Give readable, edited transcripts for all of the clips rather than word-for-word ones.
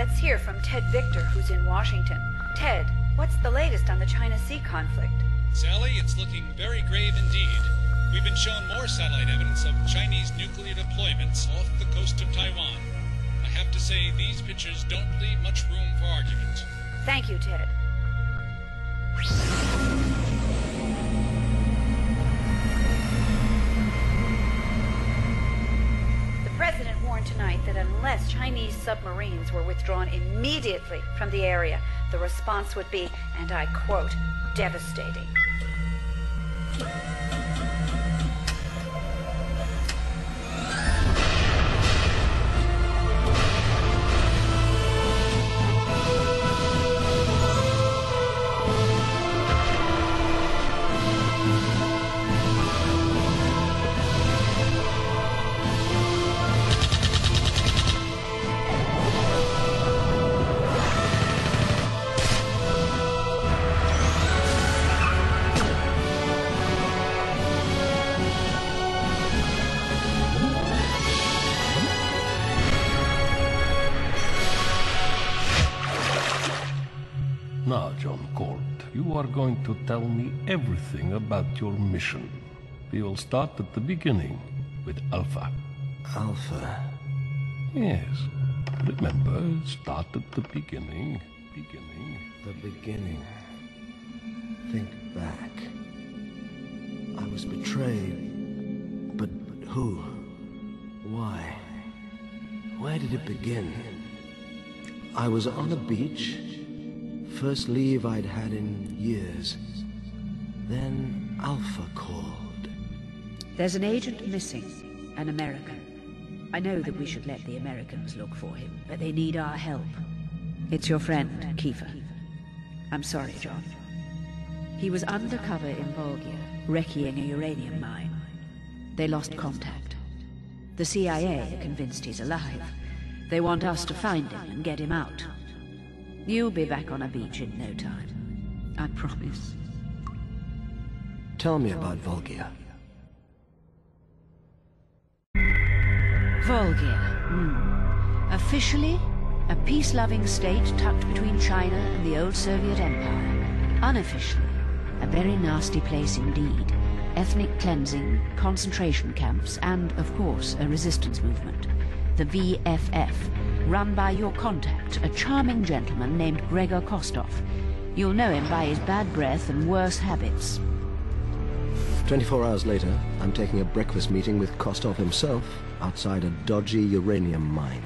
Let's hear from Ted Victor, who's in Washington. Ted, what's the latest on the China Sea conflict? Sally, it's looking very grave indeed. We've been shown more satellite evidence of Chinese nuclear deployments off the coast of Taiwan. I have to say, these pictures don't leave much room for argument. Thank you, Ted. The President warned tonight that unless Chinese submarines were withdrawn immediately from the area, the response would be, and I quote, devastating. Now, John Colt, you are going to tell me everything about your mission. We will start at the beginning, with Alpha. Alpha? Yes. Remember, start at the beginning. The beginning. Think back. I was betrayed. But who? Why? Where did it begin? I was on a beach. First leave I'd had in years. Then Alpha called. There's an agent missing, an American. I know that we should let the Americans look for him, but they need our help. It's your friend, Kiefer. I'm sorry, John. He was undercover in Volgia, wrecking a uranium mine. They lost contact. The CIA are convinced he's alive. They want us to find him and get him out. You'll be back on a beach in no time. I promise. Tell me about Volgia. Volgia. Officially, a peace-loving state tucked between China and the old Soviet Empire. Unofficially, a very nasty place indeed. Ethnic cleansing, concentration camps, and, of course, a resistance movement. The VFF, run by your contact, a charming gentleman named Gregor Kostov. You'll know him by his bad breath and worse habits. 24 hours later, I'm taking a breakfast meeting with Kostov himself outside a dodgy uranium mine.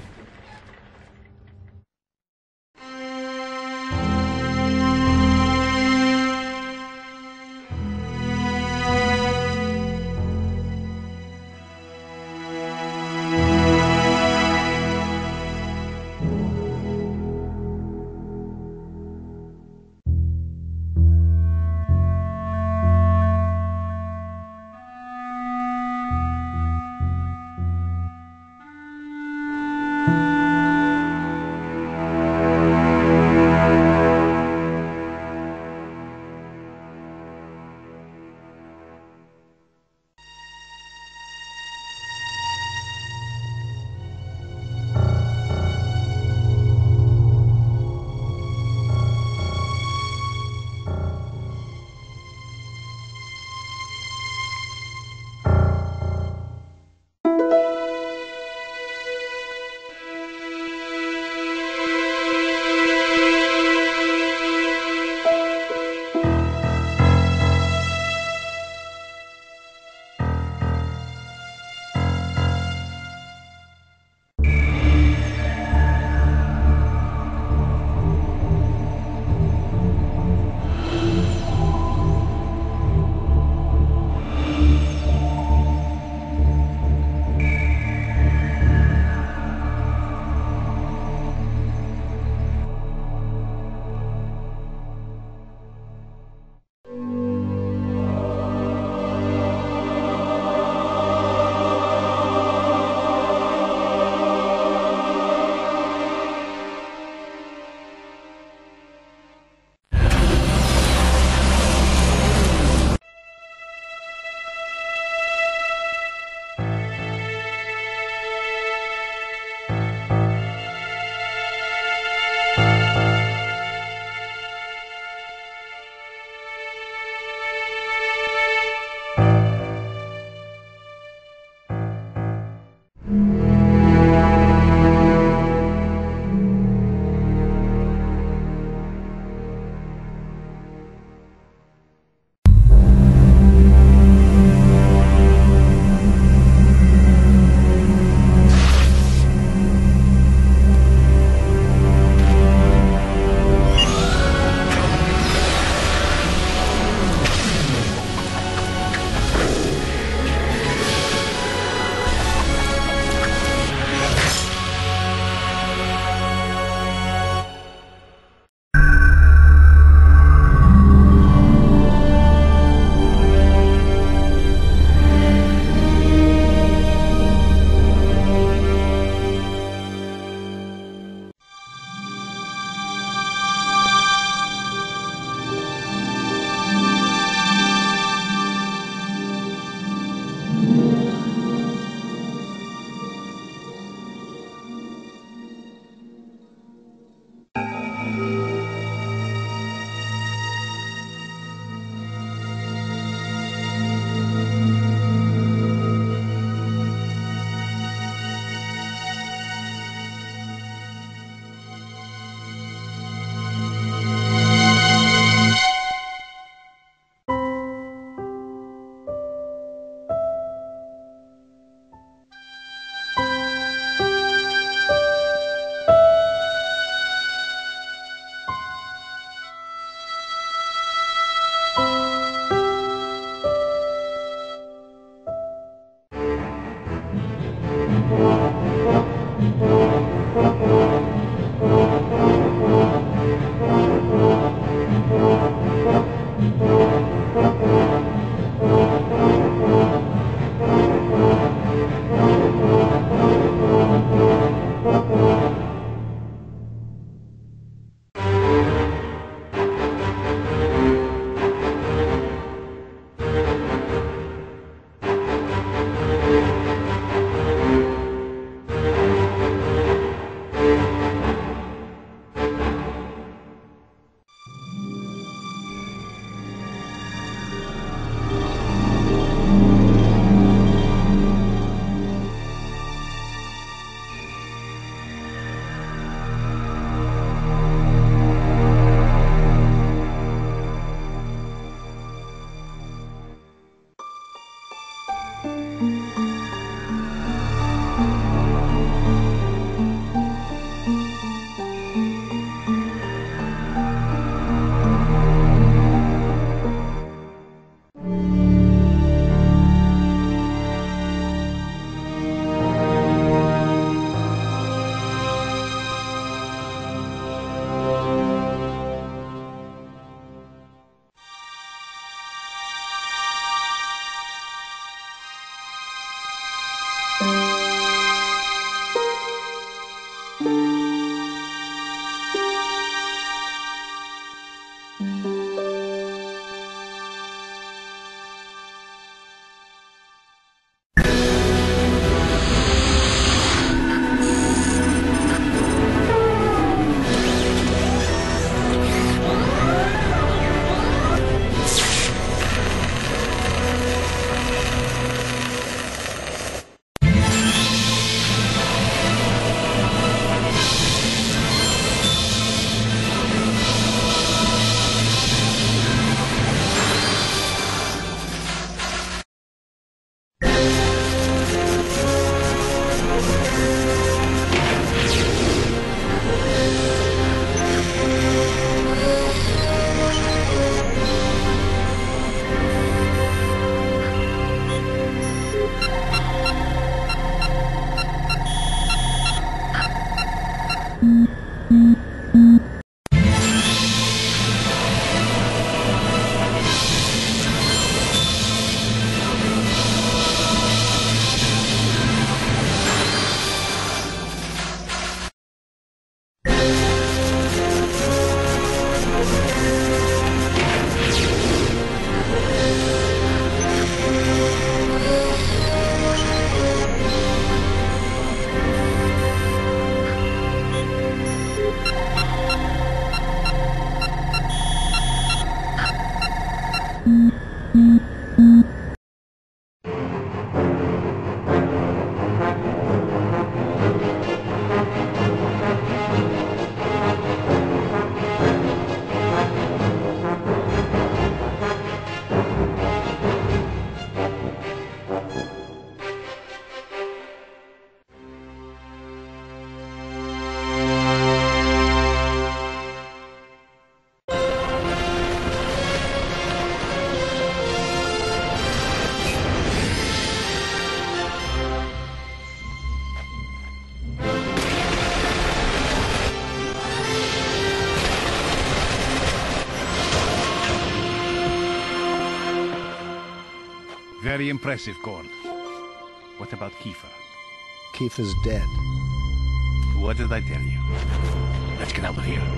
Very impressive, Cord. What about Kiefer? Kiefer's dead. What did I tell you? Let's get out of here.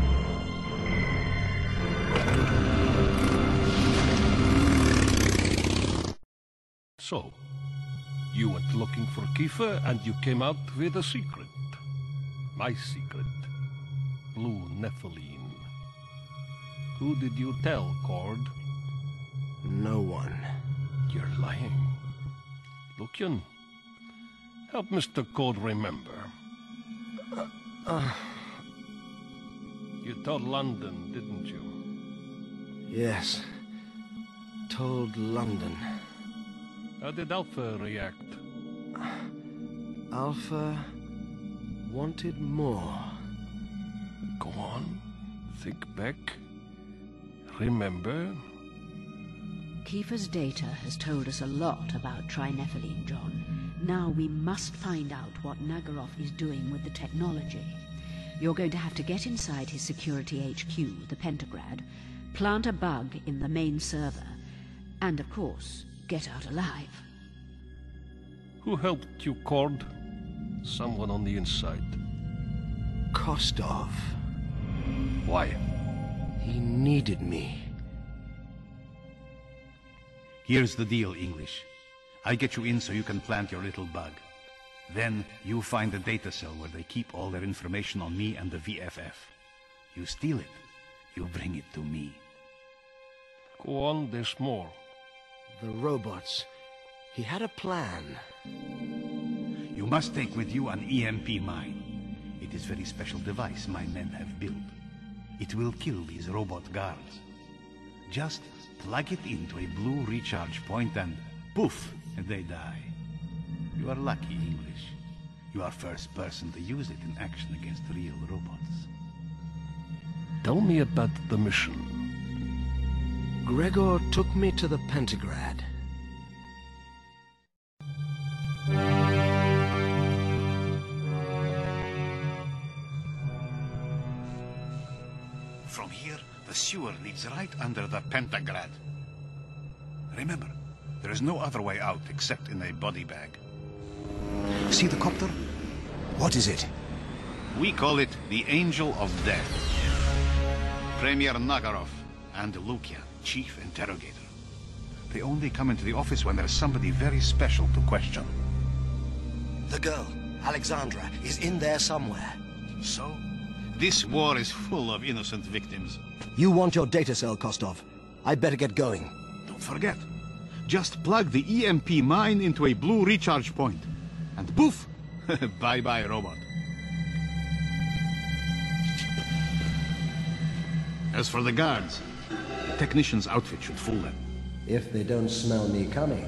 So, you went looking for Kiefer and you came out with a secret. My secret. Blue Nephilim. Who did you tell, Cord? No one. You're lying. Lucian, help Mr. Cord remember. You told London, didn't you? Yes. Told London. How did Alpha react? Alpha wanted more. Go on. Think back. Remember. Kiefer's data has told us a lot about Trinephiline, John. Now we must find out what Nagaroff is doing with the technology. You're going to have to get inside his security HQ, the Pentagrad, plant a bug in the main server, and of course, get out alive. Who helped you, Cord? Someone on the inside. Kostov. Why? He needed me. Here's the deal, English. I get you in so you can plant your little bug. Then you find the data cell where they keep all their information on me and the VFF. You steal it. You bring it to me. Go on, there's more. The robots. He had a plan. You must take with you an EMP mine. It is a very special device my men have built. It will kill these robot guards. Just plug it into a blue recharge point and poof, they die. You are lucky, English. You are first person to use it in action against real robots. Tell me about the mission. Gregor took me to the Pentagrad. From here, the sewer leads right under the Pentagrad. Remember, there is no other way out except in a body bag. See the copter? What is it? We call it the Angel of Death. Premier Nagaroff and Lucian, Chief Interrogator. They only come into the office when there's somebody very special to question. The girl, Alexandra, is in there somewhere. So, this war is full of innocent victims. You want your data cell, Kostov. I'd better get going. Don't forget, just plug the EMP mine into a blue recharge point. And poof! Bye-bye, robot. As for the guards, the technician's outfit should fool them. If they don't smell me coming.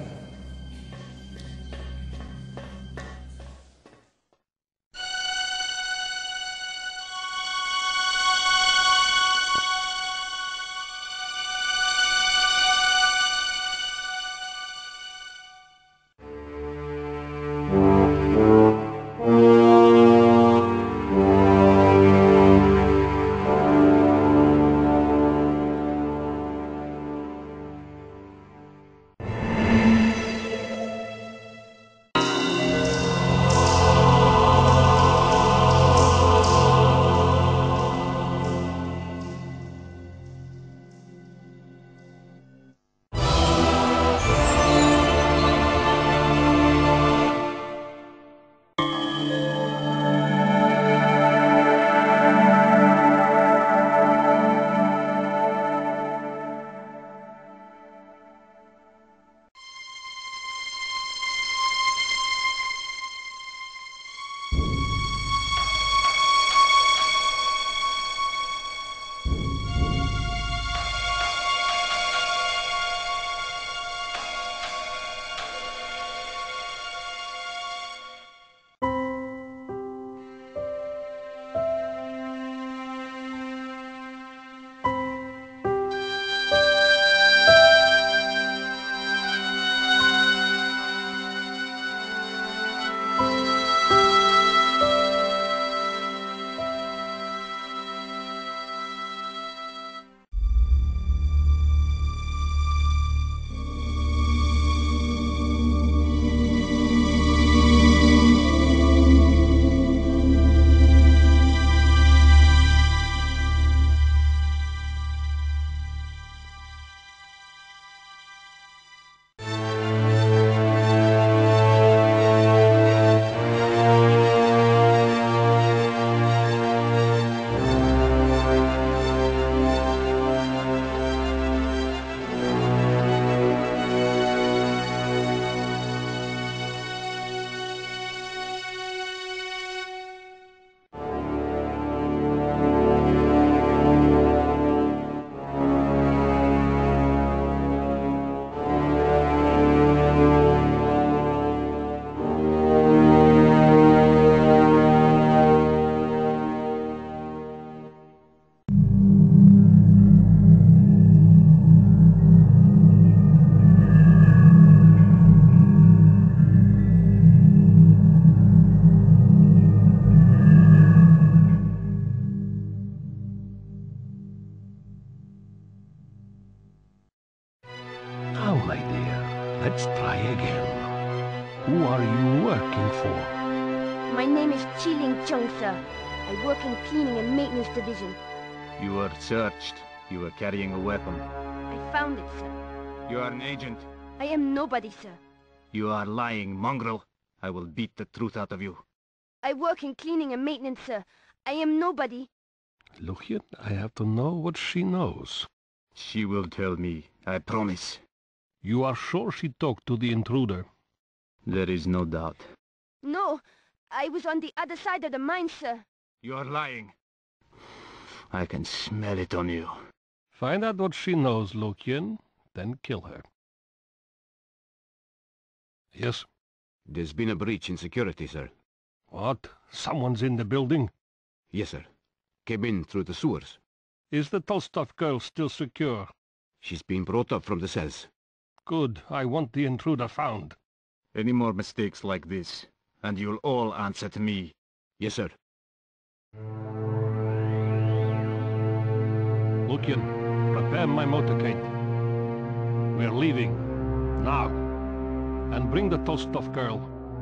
Let's try again. Who are you working for? My name is Chiling Chung, sir. I work in cleaning and maintenance division. You were searched. You were carrying a weapon. I found it, sir. You are an agent. I am nobody, sir. You are lying, mongrel. I will beat the truth out of you. I work in cleaning and maintenance, sir. I am nobody. Lucian, I have to know what she knows. She will tell me, I promise. You are sure she talked to the intruder? There is no doubt. No, I was on the other side of the mine, sir. You are lying. I can smell it on you. Find out what she knows, Lucian, then kill her. Yes? There's been a breach in security, sir. What? Someone's in the building? Yes, sir. Came in through the sewers. Is the Tolstov girl still secure? She's been brought up from the cells. Good. I want the intruder found. Any more mistakes like this, and you'll all answer to me. Yes, sir. Lucian, prepare my motorcade. We're leaving. Now. And bring the Tolstov girl.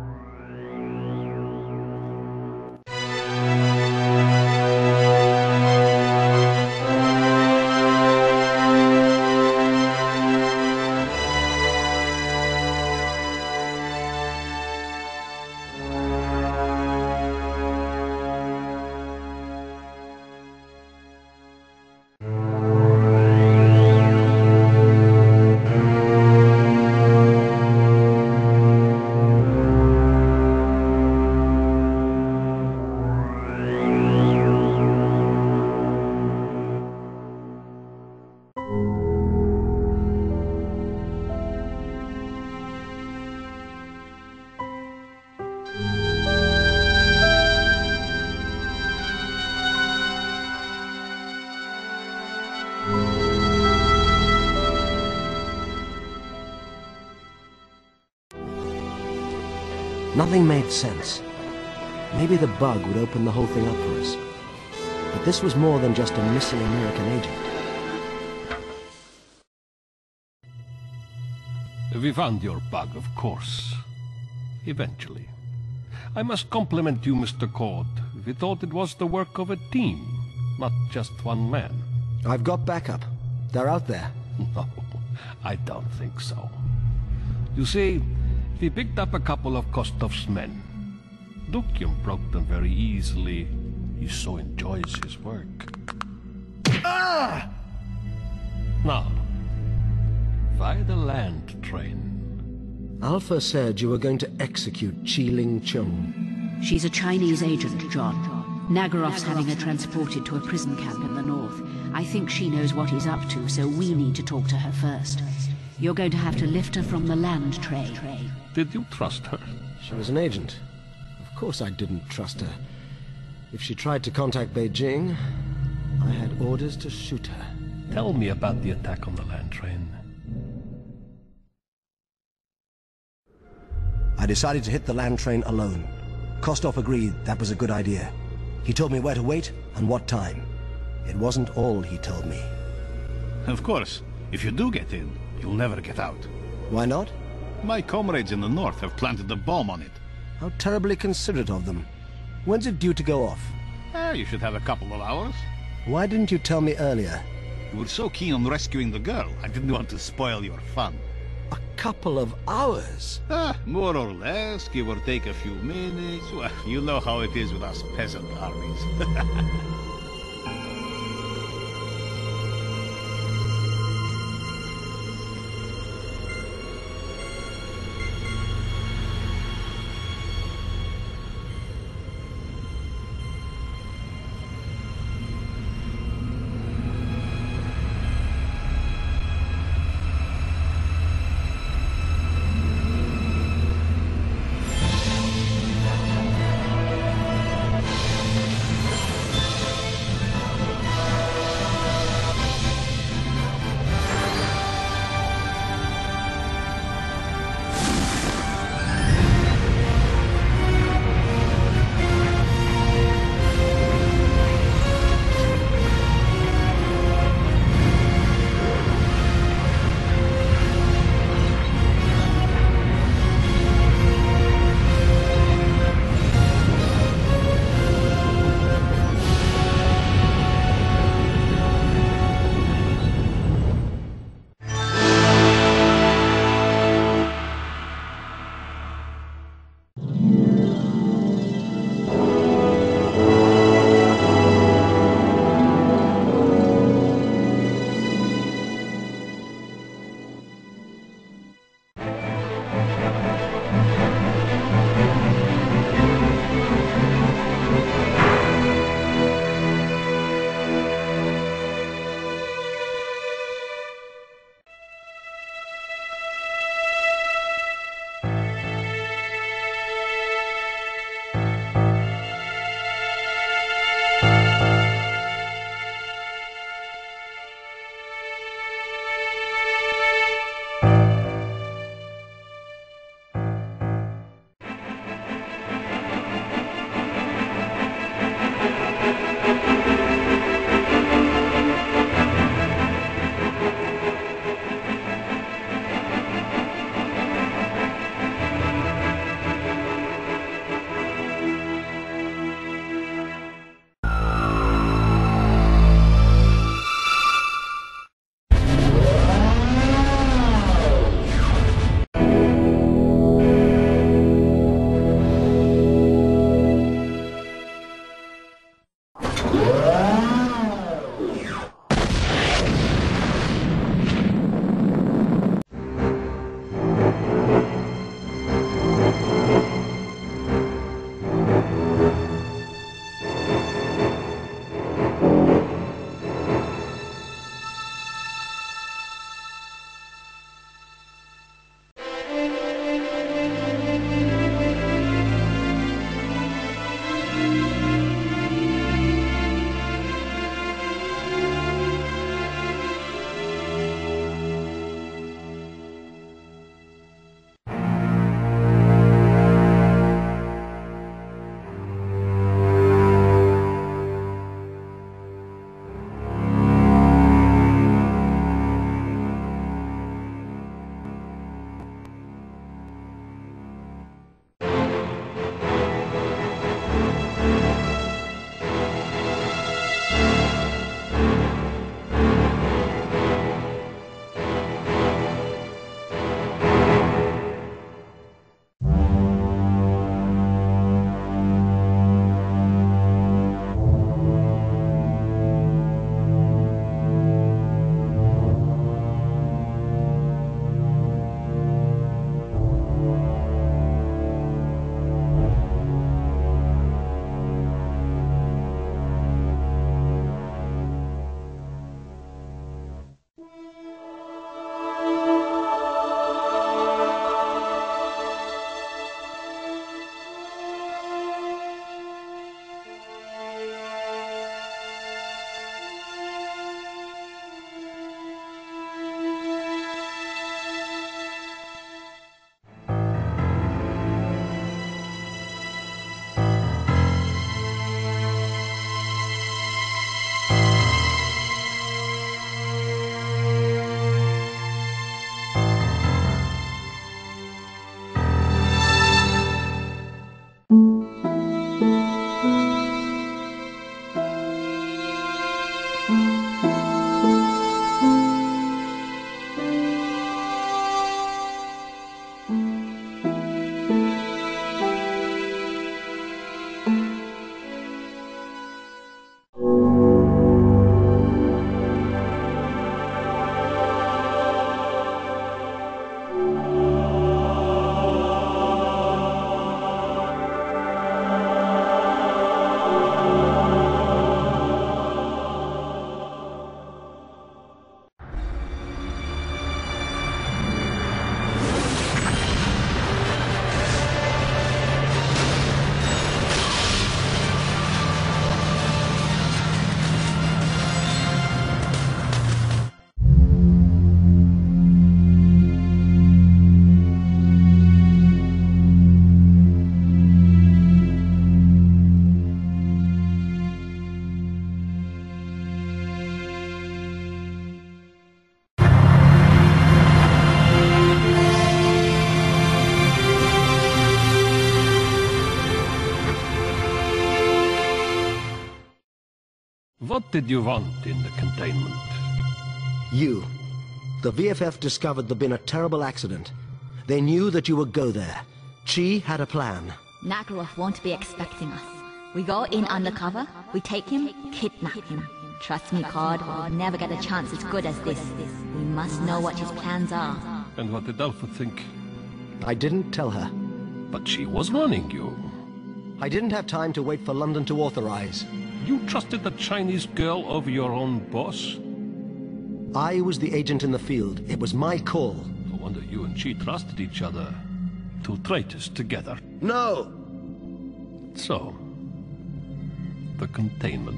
Nothing made sense. Maybe the bug would open the whole thing up for us. But this was more than just a missing American agent. We found your bug, of course. Eventually. I must compliment you, Mr. Cord. We thought it was the work of a team, not just one man. I've got backup. They're out there. No, I don't think so. You see, we picked up a couple of Kostov's men. Lucian broke them very easily. He so enjoys his work. Ah! Now, why the land train? Alpha said you were going to execute Chi-Ling Chung. She's a Chinese agent, John. Nagarov's having her transported to a prison camp in the north. I think she knows what he's up to, so we need to talk to her first. You're going to have to lift her from the land train. Did you trust her? She was an agent. Of course I didn't trust her. If she tried to contact Beijing, I had orders to shoot her. Tell me about the attack on the land train. I decided to hit the land train alone. Kostov agreed that was a good idea. He told me where to wait and what time. It wasn't all he told me. Of course, if you do get in, you'll never get out. Why not? My comrades in the north have planted a bomb on it. How terribly considerate of them. When's it due to go off? You should have a couple of hours. Why didn't you tell me earlier? You were so keen on rescuing the girl, I didn't want to spoil your fun. A couple of hours? More or less, give or take a few minutes. Well, you know how it is with us peasant armies. What did you want in the containment? You. The VFF discovered there'd been a terrible accident. They knew that you would go there. Chi had a plan. Nikolas won't be expecting us. We go in undercover, we take him, kidnap him. Trust me, Cod, we'll never get a chance as good as this. We must know what his plans are. And what did Alpha think? I didn't tell her. But she was warning you. I didn't have time to wait for London to authorize. You trusted the Chinese girl over your own boss? I was the agent in the field. It was my call. No wonder you and she trusted each other. Two traitors together. No! So, the containment.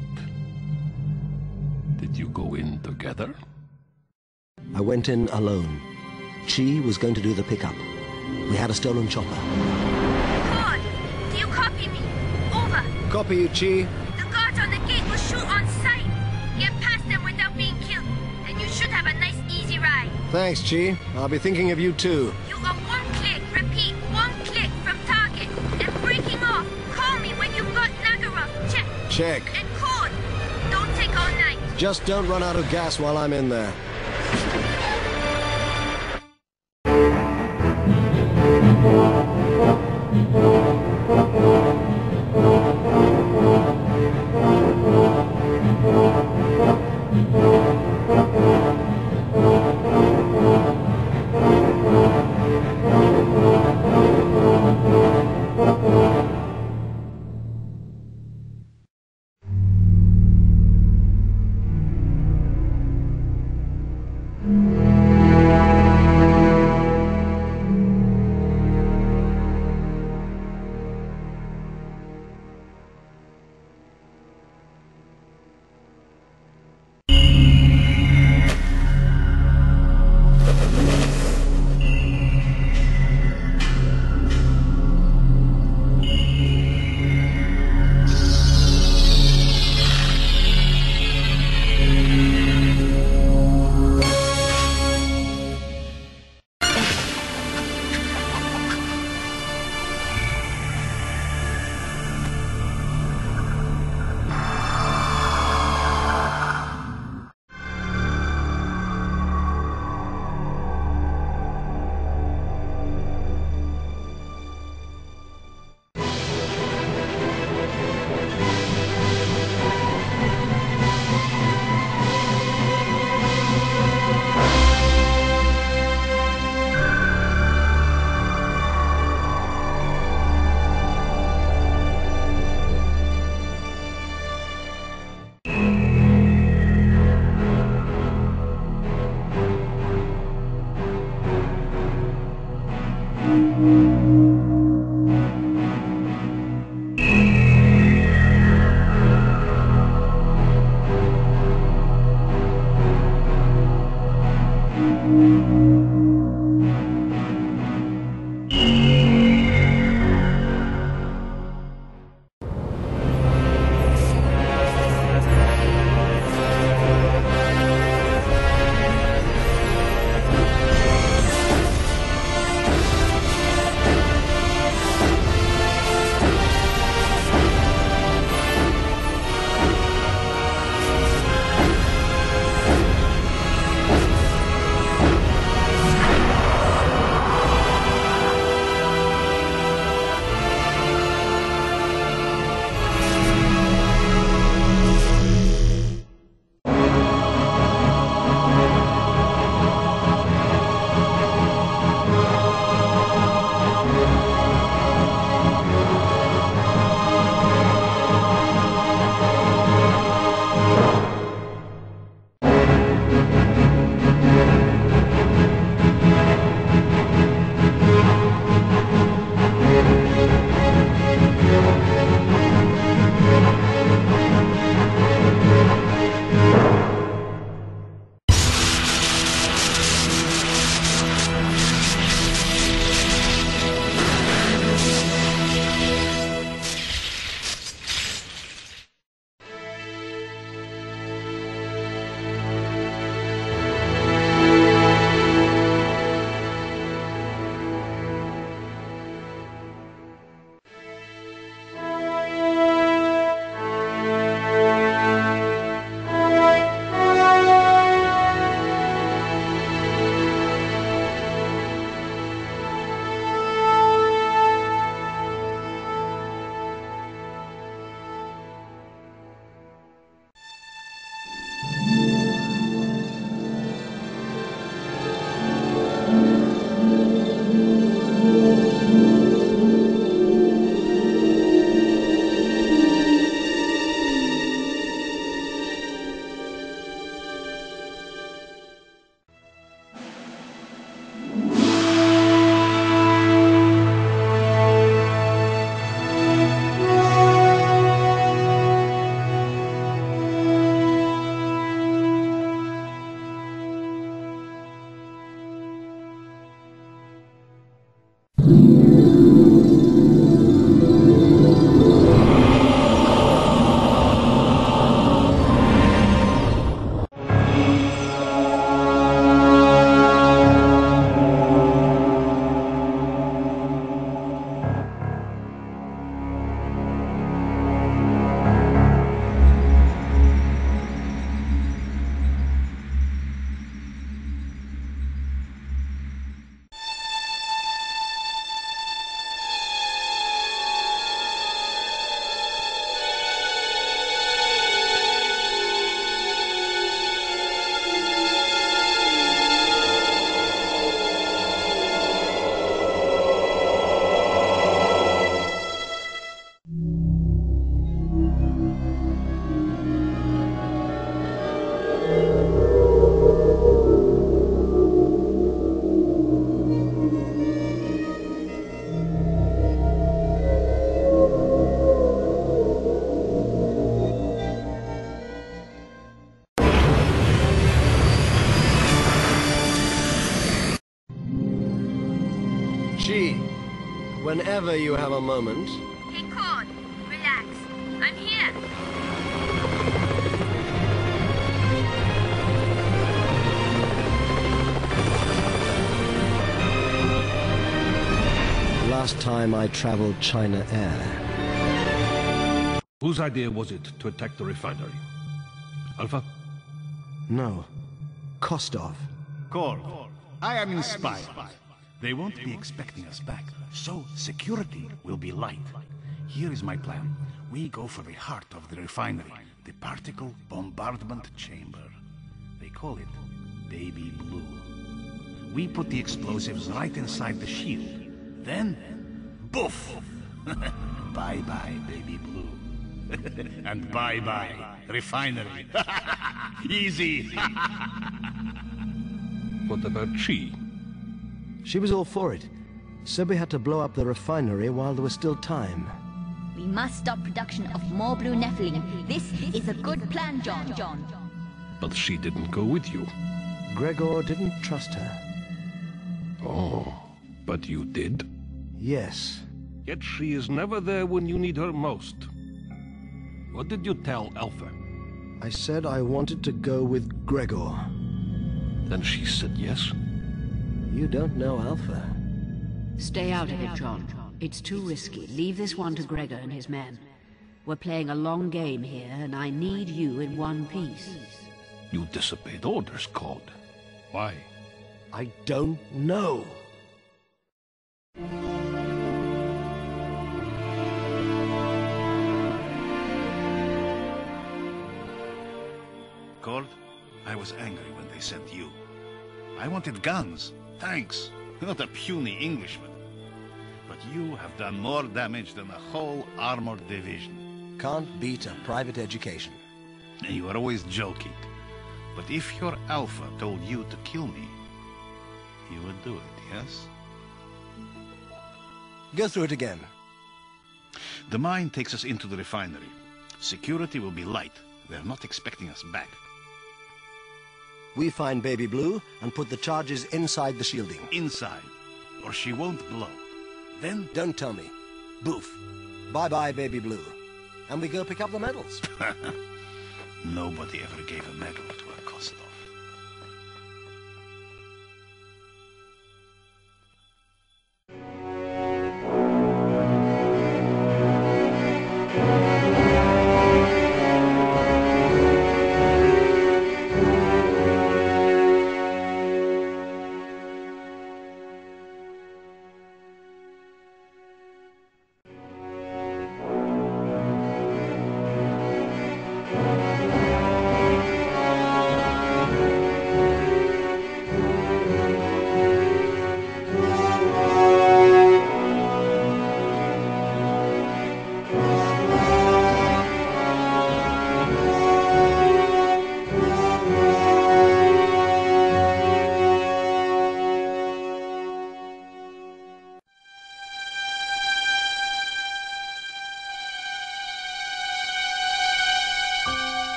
Did you go in together? I went in alone. Chi was going to do the pickup. We had a stolen chopper. Ford, do you copy me? Over. Copy you, Chi. The guards on the gate will shoot on sight. Get past them without being killed, and you should have a nice, easy ride. Thanks, Chi. I'll be thinking of you too. You are one click, repeat, one click from target. And breaking off. Call me when you've got Nagaroff. Check. Check. And Cord. Don't take all night. Just don't run out of gas while I'm in there. She, whenever you have a moment... Hey, Cord, relax. I'm here. Last time I traveled China Air. Whose idea was it to attack the refinery? Alpha? No. Kostov. Cord, I am inspired. They won't be expecting us back, so security will be light. Here is my plan. We go for the heart of the refinery, the particle bombardment chamber. They call it Baby Blue. We put the explosives right inside the shield. Then, boof! Bye-bye, Baby Blue. And bye-bye, refinery. Easy! What about she? She was all for it. Said we had to blow up the refinery while there was still time. We must stop production of more blue Nephilim. This is a good plan, John. But she didn't go with you. Gregor didn't trust her. Oh, but you did? Yes. Yet she is never there when you need her most. What did you tell Alpha? I said I wanted to go with Gregor. Then she said yes? You don't know Alpha. Stay out of it, John. It's too risky. Leave this one to Gregor and his men. We're playing a long game here, and I need you in one piece. You disobeyed orders, Cord. Why? I don't know. Cord, I was angry when they sent you. I wanted guns, tanks, not a puny Englishman. But you have done more damage than a whole armored division. Can't beat a private education. You are always joking. But if your Alpha told you to kill me, you would do it, yes? Go through it again. The mine takes us into the refinery. Security will be light. They're not expecting us back. We find Baby Blue and put the charges inside the shielding. Inside, or she won't blow. Then... Don't tell me. Boof. Bye-bye, Baby Blue. And we go pick up the medals. Nobody ever gave a medal to a Kostov.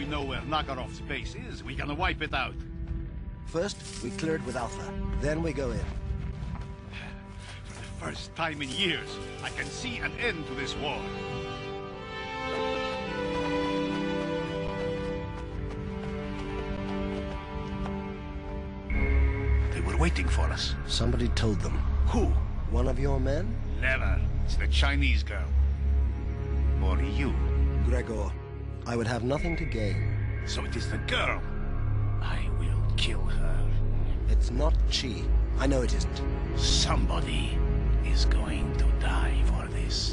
know where Nagarov's base is, we can wipe it out. First, we clear it with Alpha. Then we go in. For the first time in years, I can see an end to this war. They were waiting for us. Somebody told them. Who? One of your men? Never. It's the Chinese girl. Or you. Gregor, I would have nothing to gain. So it is the girl. I will kill her. It's not Chi. I know it isn't. Somebody is going to die for this.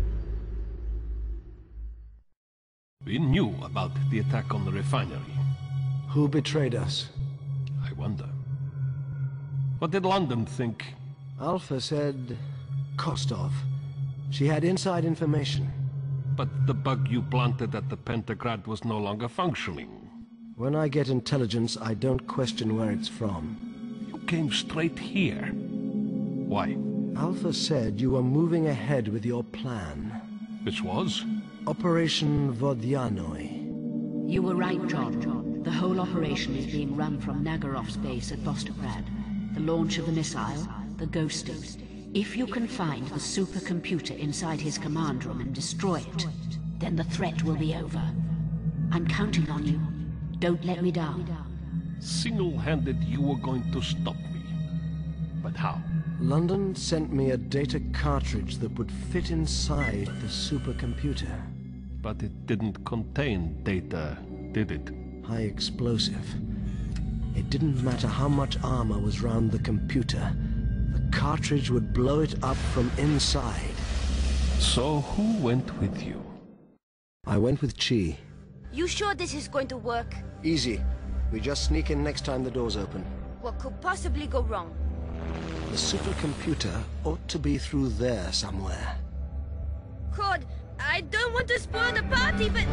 We knew about the attack on the refinery. Who betrayed us? I wonder. What did London think? Alpha said... Kostov. She had inside information. But the bug you planted at the Pentagrad was no longer functioning. When I get intelligence, I don't question where it's from. You came straight here. Why? Alpha said you were moving ahead with your plan. Which was? Operation Vodyanoi. You were right, John. The whole operation is being run from Nagarov's base at Vostograd. The launch of the missile, the ghosting. If you can find the supercomputer inside his command room and destroy it, then the threat will be over. I'm counting on you. Don't let me down. Single-handed, you were going to stop me. But how? London sent me a data cartridge that would fit inside the supercomputer. But it didn't contain data, did it? High explosive. It didn't matter how much armor was round the computer. The cartridge would blow it up from inside. So who went with you? I went with Chi. You sure this is going to work? Easy. We just sneak in next time the doors open. What could possibly go wrong? The supercomputer ought to be through there somewhere. God, I don't want to spoil the party, but...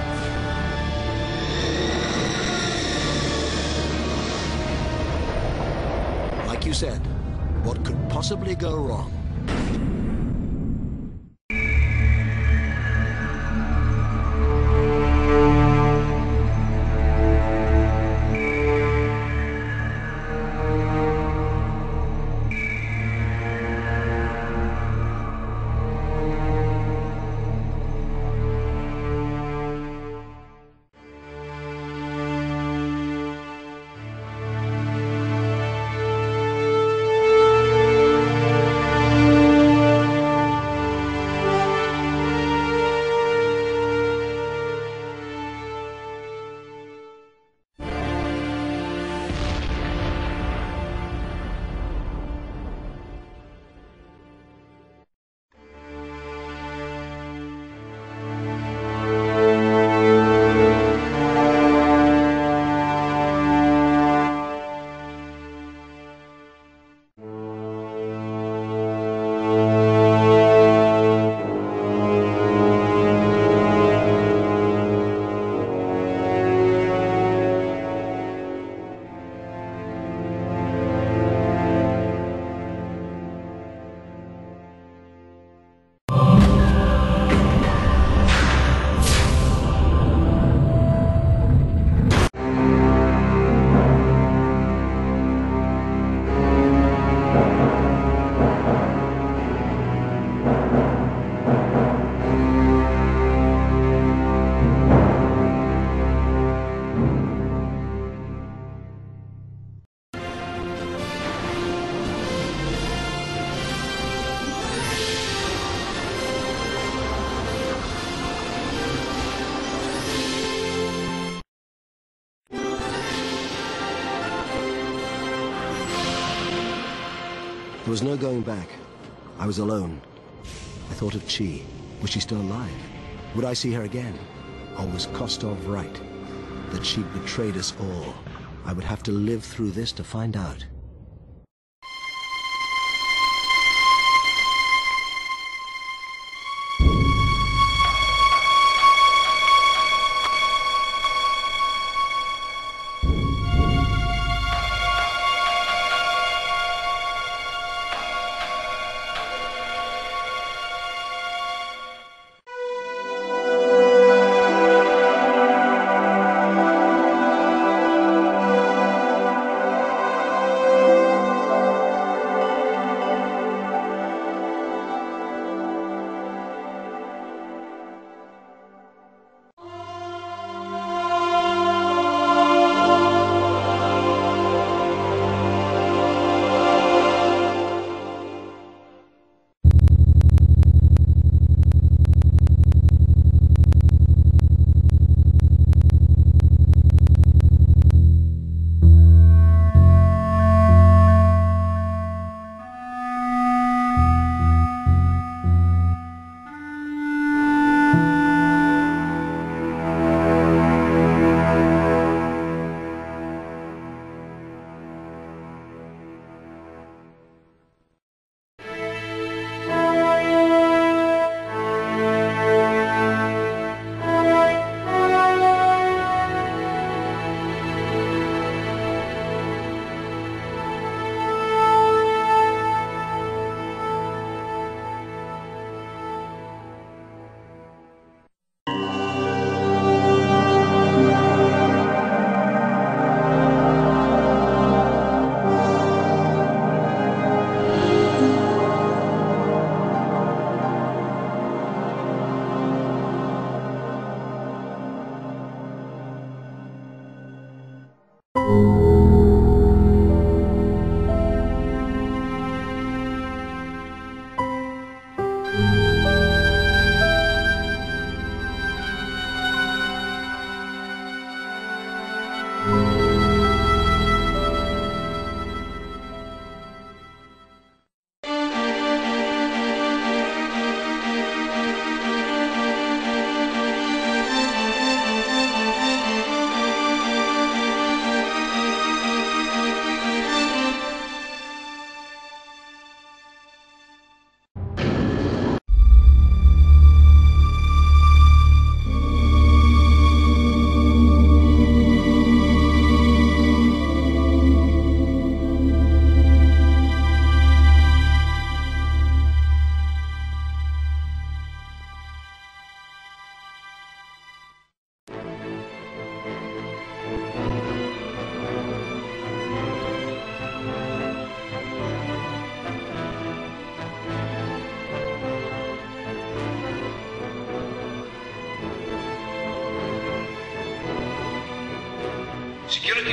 Like you said, what could possibly go wrong? There was no going back. I was alone. I thought of Chi. Was she still alive? Would I see her again? Or was Kostov right? That she'd betrayed us all. I would have to live through this to find out.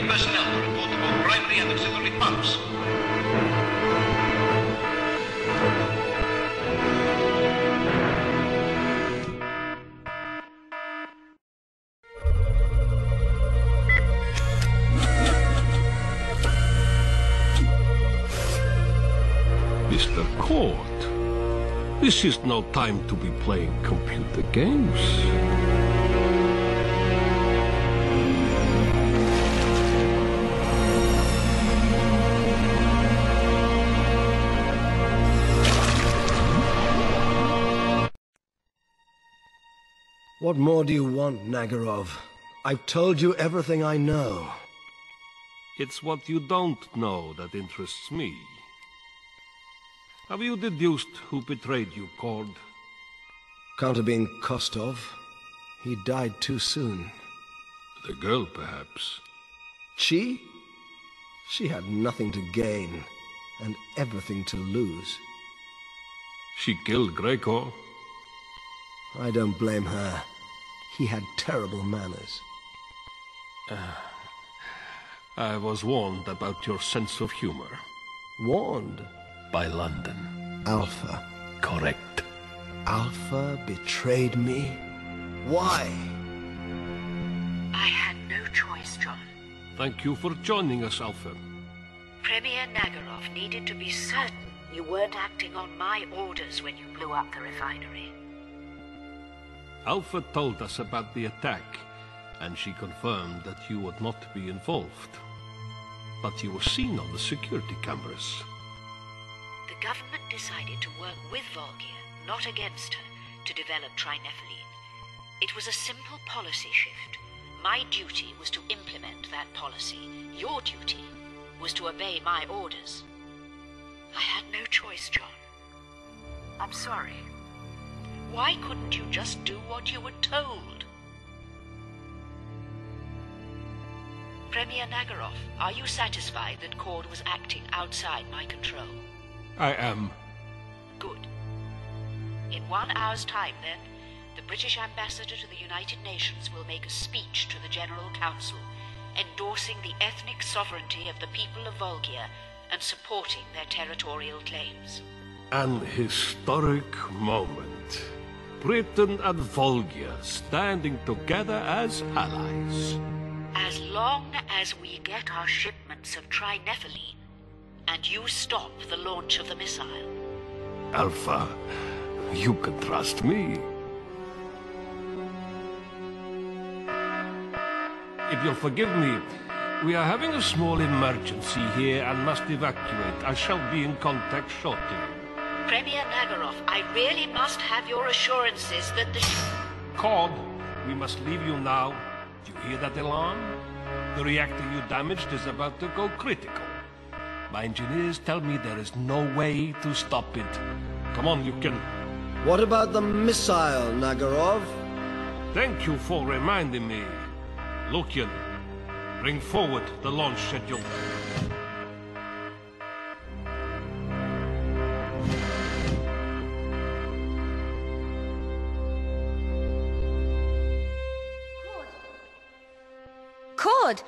personnel to report to both primary and auxiliary pumps. Mr. Court, this is no time to be playing computer games. What more do you want, Nagarov? I've told you everything I know. It's what you don't know that interests me. Have you deduced who betrayed you, Cord? Can't have been Kostov. He died too soon. The girl, perhaps. She? She had nothing to gain, and everything to lose. She killed Greco. I don't blame her. He had terrible manners. I was warned about your sense of humor. Warned? By London. Alpha. Correct. Alpha betrayed me? Why? I had no choice, John. Thank you for joining us, Alpha. Premier Nagarov needed to be certain you weren't acting on my orders when you blew up the refinery. Alpha told us about the attack, and she confirmed that you would not be involved. But you were seen on the security cameras. The government decided to work with Volgia, not against her, to develop trinepheline. It was a simple policy shift. My duty was to implement that policy. Your duty was to obey my orders. I had no choice, John. I'm sorry. Why couldn't you just do what you were told? Premier Nagarov, are you satisfied that Cord was acting outside my control? I am. Good. In 1 hour's time, then, the British ambassador to the United Nations will make a speech to the General Council, endorsing the ethnic sovereignty of the people of Volgia and supporting their territorial claims. An historic moment. Britain and Volgia standing together as allies. As long as we get our shipments of trinepheline, and you stop the launch of the missile. Alpha, you can trust me. If you'll forgive me, we are having a small emergency here and must evacuate. I shall be in contact shortly. Premier Nagarov, I really must have your assurances that the... Cord, we must leave you now. Do you hear that alarm? The reactor you damaged is about to go critical. My engineers tell me there is no way to stop it. Come on, you can... What about the missile, Nagarov? Thank you for reminding me. Lukian, bring forward the launch schedule. Cord!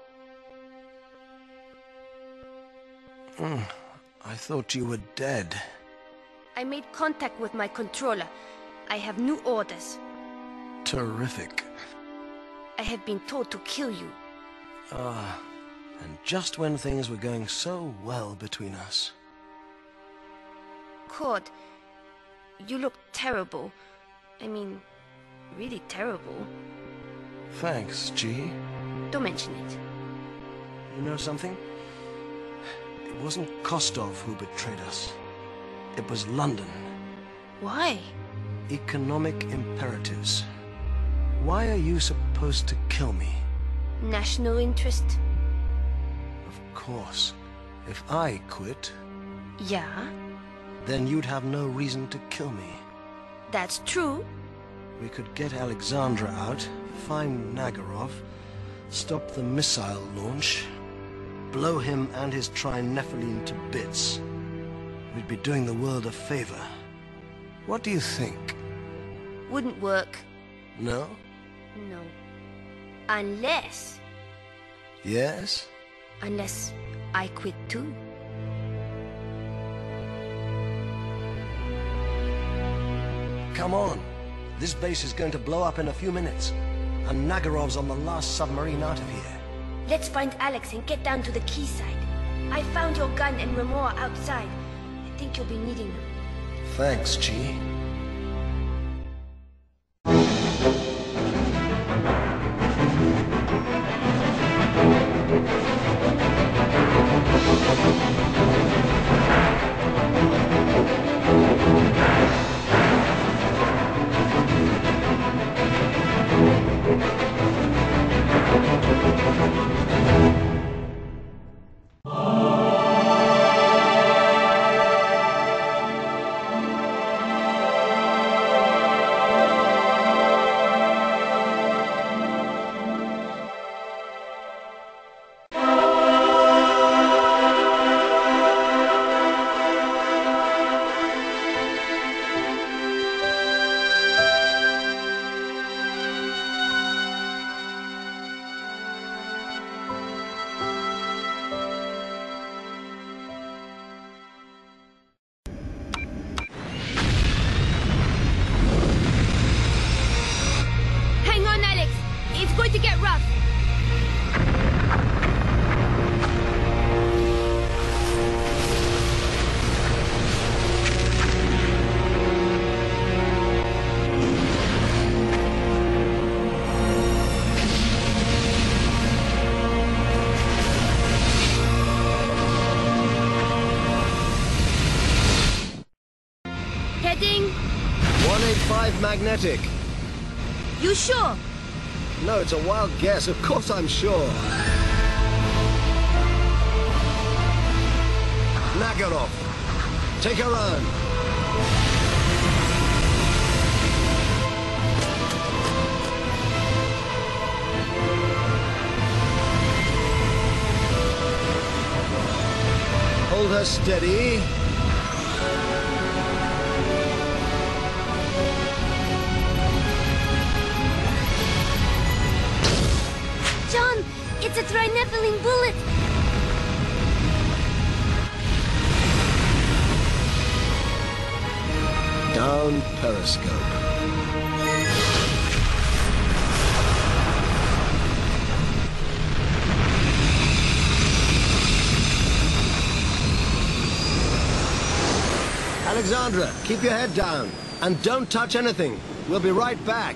I thought you were dead. I made contact with my controller. I have new orders. Terrific. I have been told to kill you. And just when things were going so well between us. Cord, you look terrible. I mean, really terrible. Thanks, G. Don't mention it. You know something? It wasn't Kostov who betrayed us. It was London. Why? Economic imperatives. Why are you supposed to kill me? National interest? Of course. If I quit... Yeah? Then you'd have no reason to kill me. That's true. We could get Alexandra out, find Nagarov, stop the missile launch, blow him and his trinepheline to bits. We'd be doing the world a favor. What do you think? Wouldn't work. No? No. Unless Yes? Unless I quit too. Come on. This base is going to blow up in a few minutes. And Nagarov's on the last submarine out of here. Let's find Alex and get down to the quayside. I found your gun and remora outside. I think you'll be needing them. Thanks, Chi. Heading 185 magnetic. You sure? No, it's a wild guess. Of course I'm sure. Nagarov, take a run. Hold her steady. John, it's a trinethylene bullet. Down periscope. Alexandra, keep your head down. And don't touch anything. We'll be right back.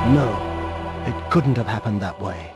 No, it couldn't have happened that way.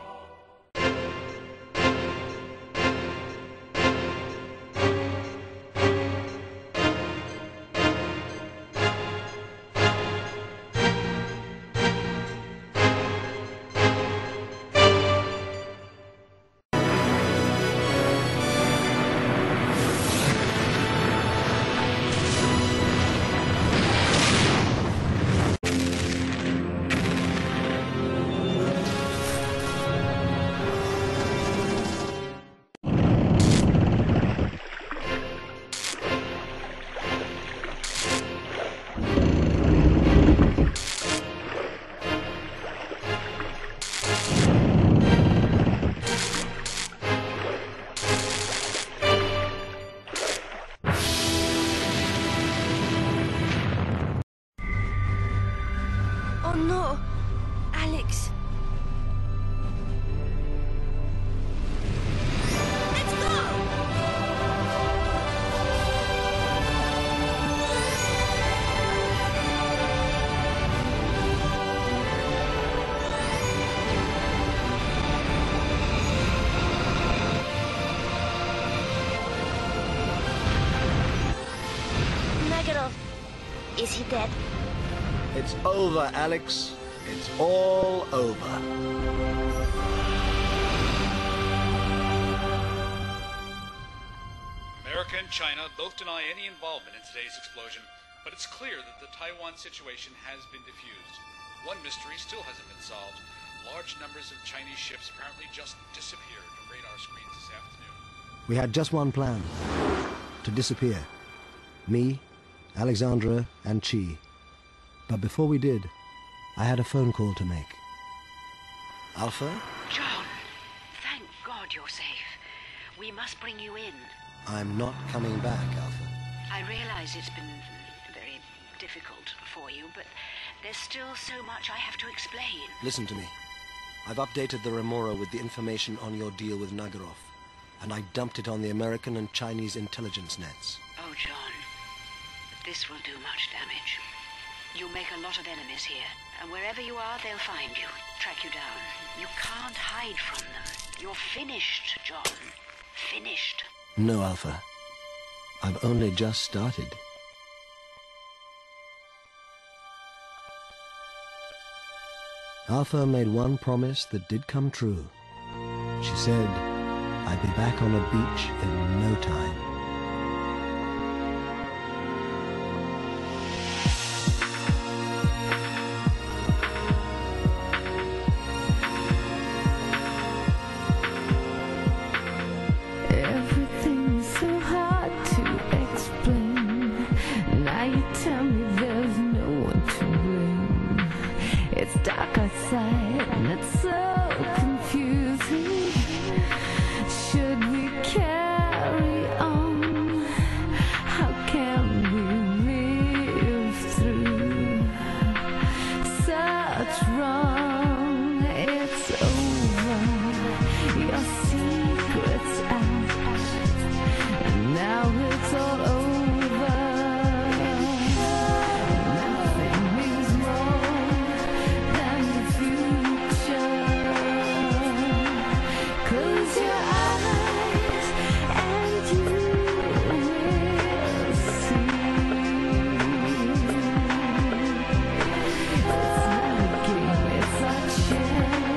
Oh no! Alex! Let's go! Nagarov, is he dead? It's over, Alex. It's all over. America and China both deny any involvement in today's explosion, but it's clear that the Taiwan situation has been diffused. One mystery still hasn't been solved. Large numbers of Chinese ships apparently just disappeared from radar screens this afternoon. We had just one plan. To disappear. Me, Alexandra, and Chi. But before we did, I had a phone call to make. Alpha? John, thank God you're safe. We must bring you in. I'm not coming back, Alpha. I realize it's been very difficult for you, but there's still so much I have to explain. Listen to me. I've updated the Remora with the information on your deal with Nagarov, and I dumped it on the American and Chinese intelligence nets. Oh, John, this will do much damage. You'll make a lot of enemies here, and wherever you are, they'll find you, track you down. You can't hide from them. You're finished, John. Finished. No, Alpha. I've only just started. Alpha made one promise that did come true. She said I'd be back on a beach in no time. Dark outside and it's so confusing. Should we carry on? How can we live through such wrong? It's over, your secret's out, and now it's all over. Yeah.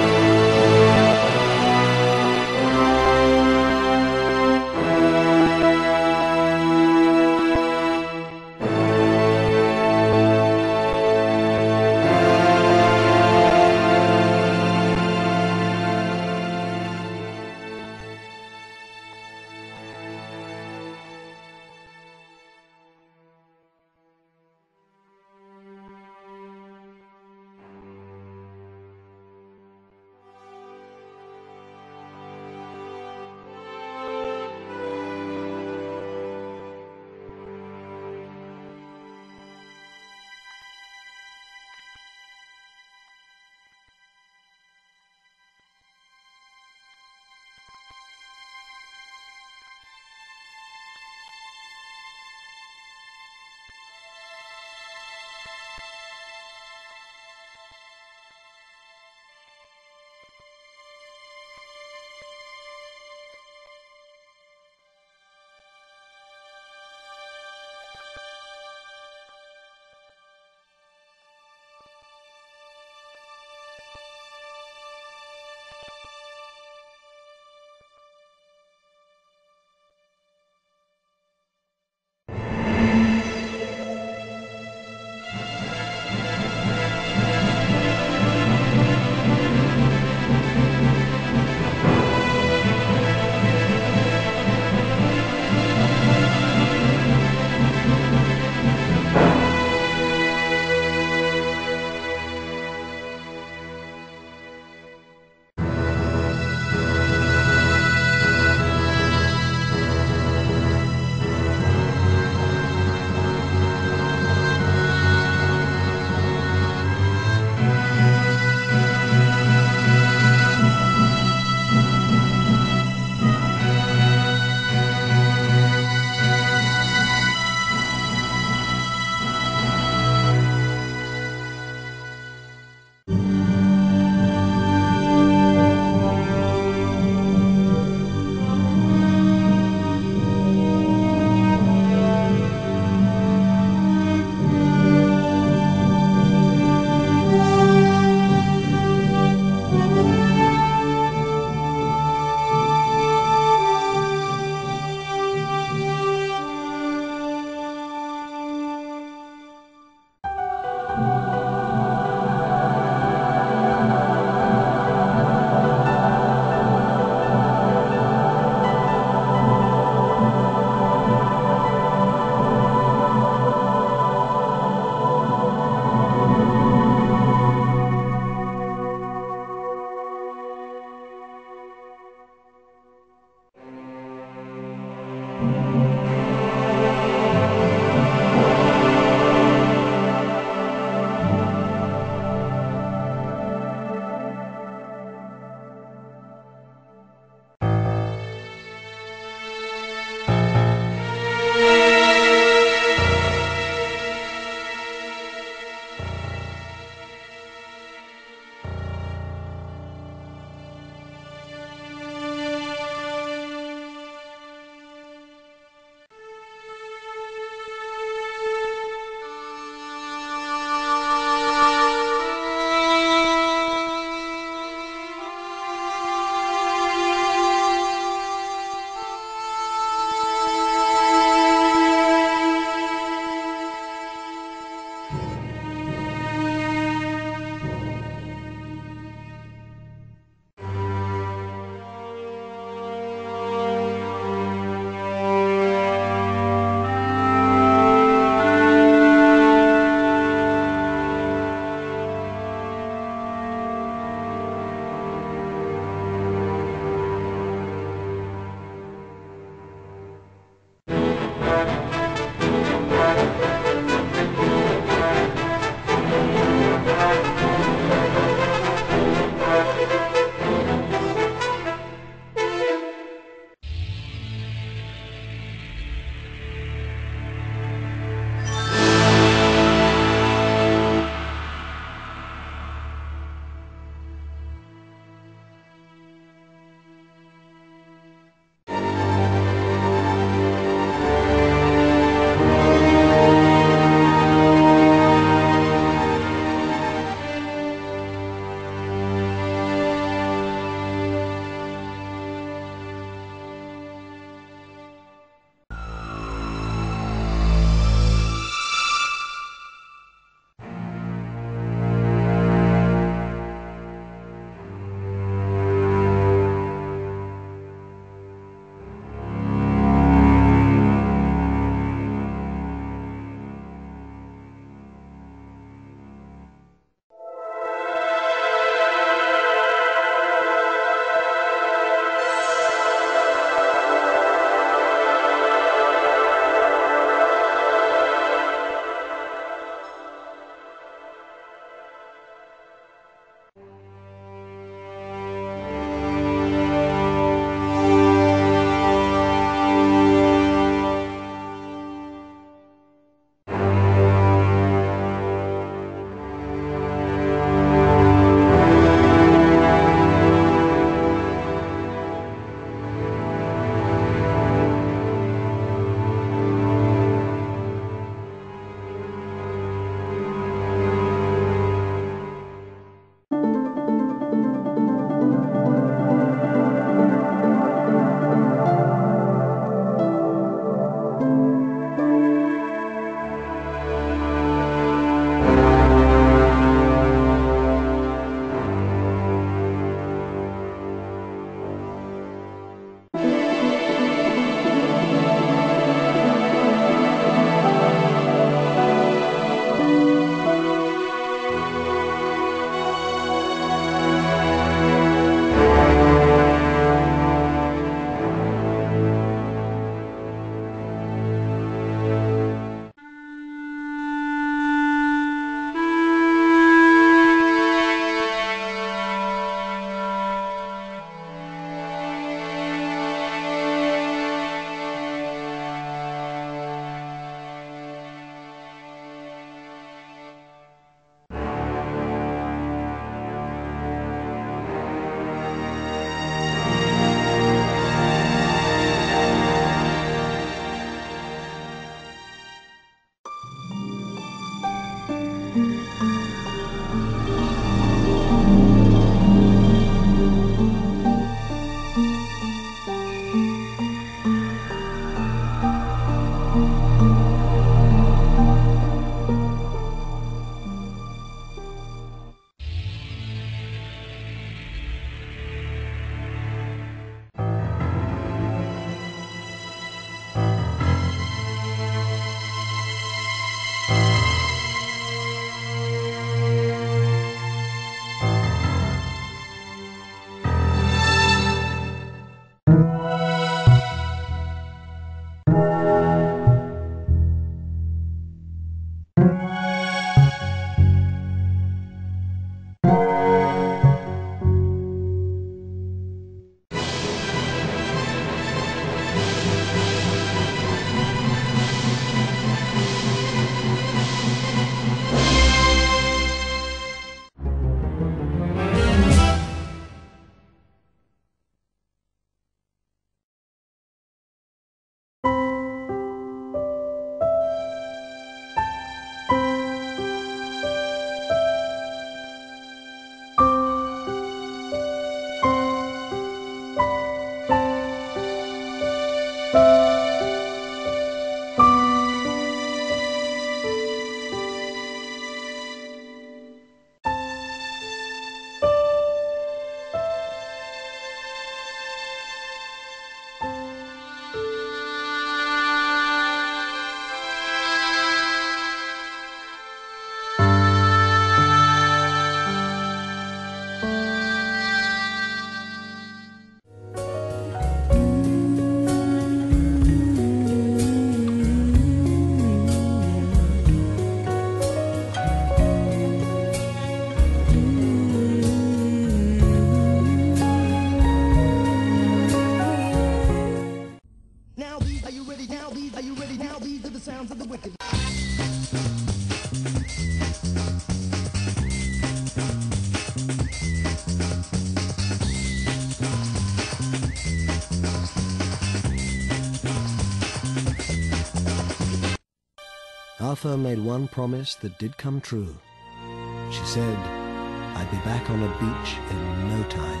Arthur made one promise that did come true. She said, I'd be back on a beach in no time.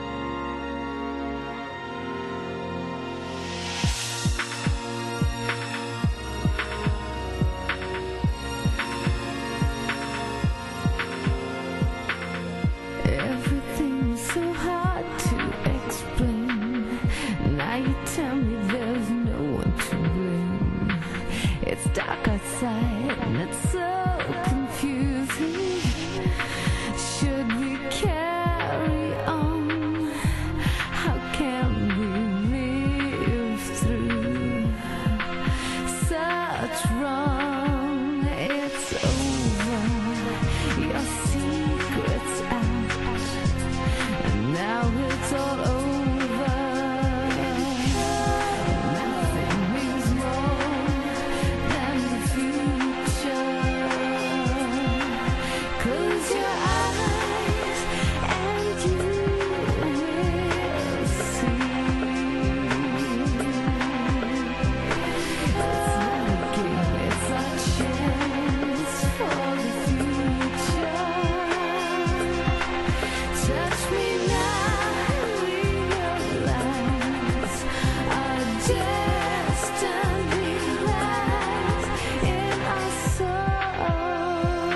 Everything's so hard to explain. Now you tell me there's no one to blame. It's dark outside and it's so confusing. Should we carry on? How can we live through such wrong? It's over. Your secret's out, and now it's all over. Nothing means more than the future. Close your eyes and you will see. It's not a game, it's a chance for the future. Touch me now and realize our destiny lies in our soul.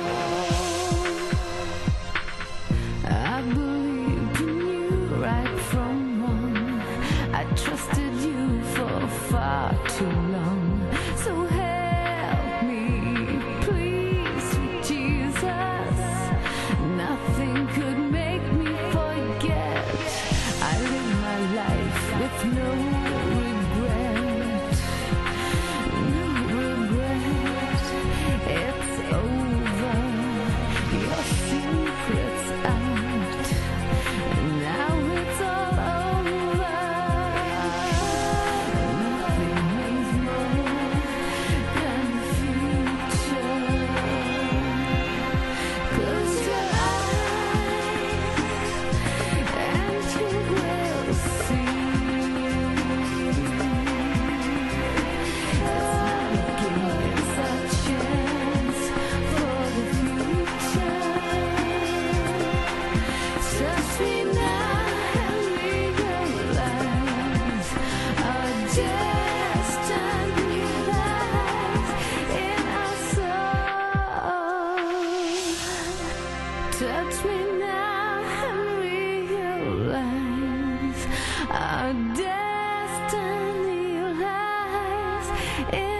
I believed in you right from wrong. I trusted you for far too long. So help me, please, sweet Jesus. Nothing could make me forget. I live my life with no regret. No regret. It's over. Your secret's out. And now it's all over. Nothing means more than the future. Close your eyes and you will see. It's not a game, it's a chance for the future. Touch me now and realize our destiny lies in our soul. Touch me now and realize our destiny lies in